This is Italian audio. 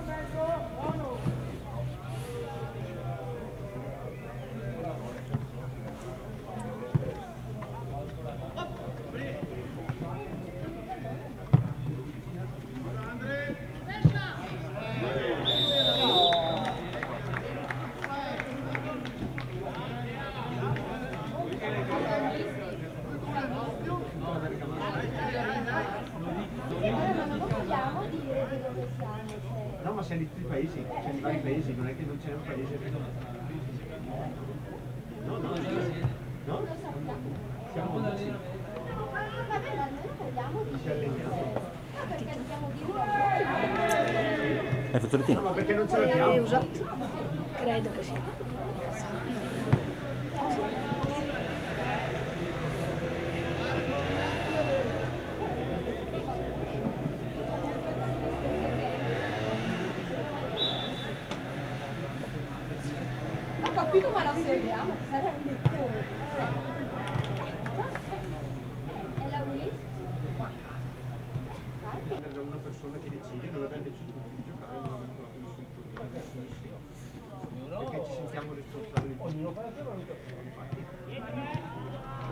No, ma sei di tutti i paesi, c'è di vari paesi, non è che non c'è un paese. No, no, no? Siamo così. Ci alleniamo. Hai fatto il tiro? No, ma perché non ce l'abbiamo? Usato. Credo che sia. Ho capito, ma la seguiamo, sarebbe il cuore. È la Willy? Per una persona che decide, non abbiamo deciso di giocare, non abbiamo trovato nessun problema. Perché ci sentiamo responsabili.